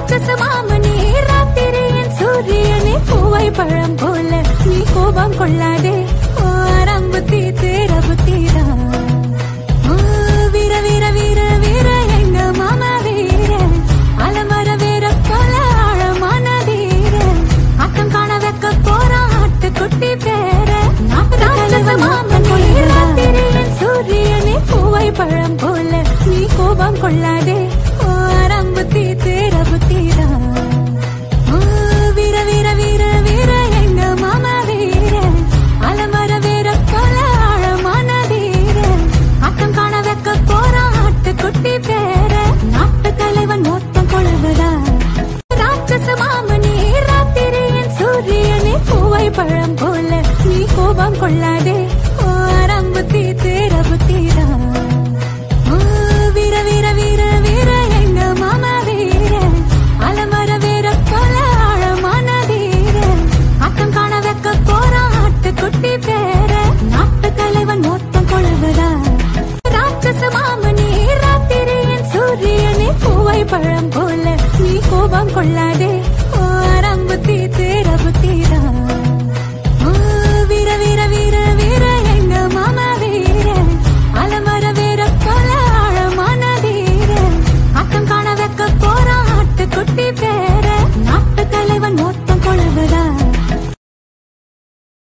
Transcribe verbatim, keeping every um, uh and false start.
ராட்சச மாமனே ராத்திரியின் சூரியனே பூவை பழம் போல நீ கோபம் கொள்ளாதே ஆரம்பத்தி தேர புத்திதான் வீர வீர வீர வீர எங்க மாமா வீர அலமர வீர போல ஆழமான வீர ஆட்டம் காண வைக்க போறான் ஆட்டு குட்டி பேர ராட்சச மாமனே ராத்திரியின் சூரியனே பூவை பழம் போல நீ கோபம் கொள்ளாதே ஆரம்பத்தி தேர புத்திதான் வீர வீர வீர வீர எங்க மாமா வீர அலமர வீர போல ஆழமான வீர ஆட்டம் காண வைக்க போறான் ஆட்டு குட்டி பேர நாட்டு தலைவன் மொத்தம் கொள்வதா ராட்சச மாமனே ராத்திரியின் சூரியனே பூவை பழம் போல நீ கோபம் கொள்ளாதே